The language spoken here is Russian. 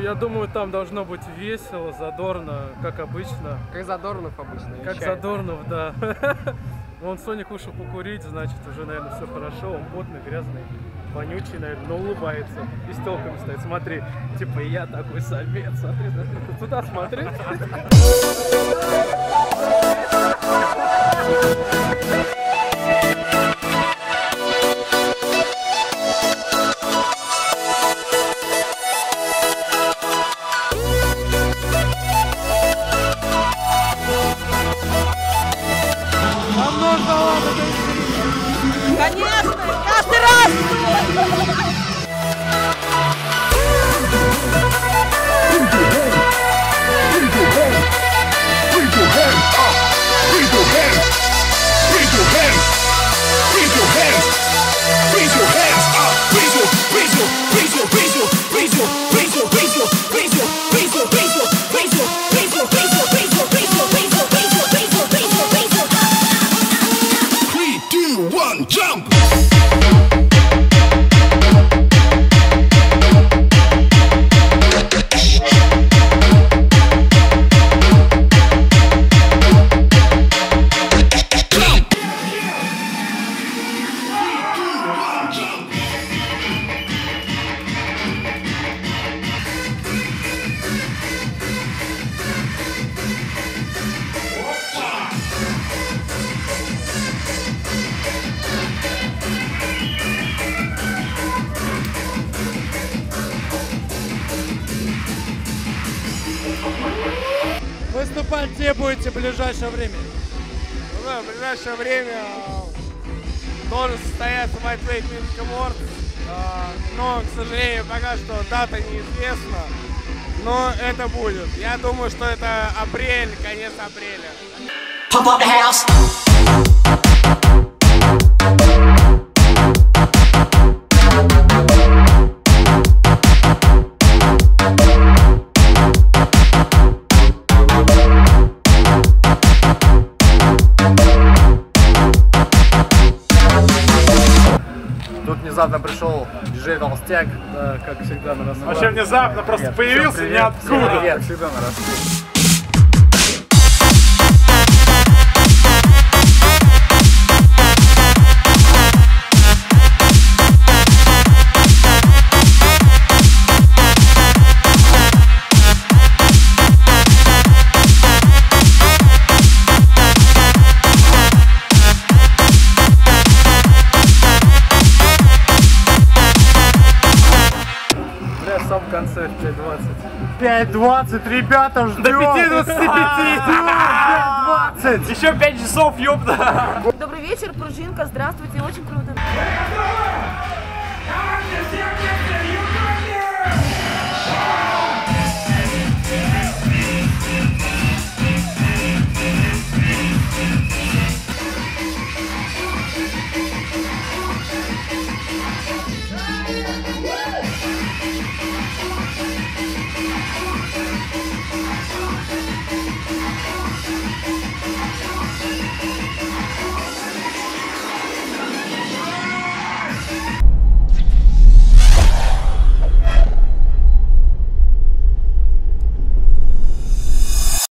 я думаю, там должно быть весело, задорно, как обычно. Как Задорнов обычно. Как Задорнов, да. Вон Соник вышел покурить, значит, уже, наверное, все хорошо. Он потный, грязный, вонючий, наверное, но улыбается. И с телками стоит. Смотри, типа, я такой самец. Смотри, смотри. Туда смотри. Конечно! Каждый раз! Jump! Выступать где будете в ближайшее время? Ну, в ближайшее время должен состояться Lightweight Music Awards, но, к сожалению, пока что дата неизвестна, но это будет. Я думаю, что это апрель, конец апреля. Pump up the house. Тут внезапно пришел диджей Толстяк. Да, как всегда на рассвете. Вообще внезапно просто появился ниоткуда. Привет, всегда на рассвете. В самом конце в 5:20. 5:20, ребята, ждем! До 5:25! 5:20! Еще 5 часов, ёпта! Добрый вечер, Пружинка, здравствуйте, очень круто.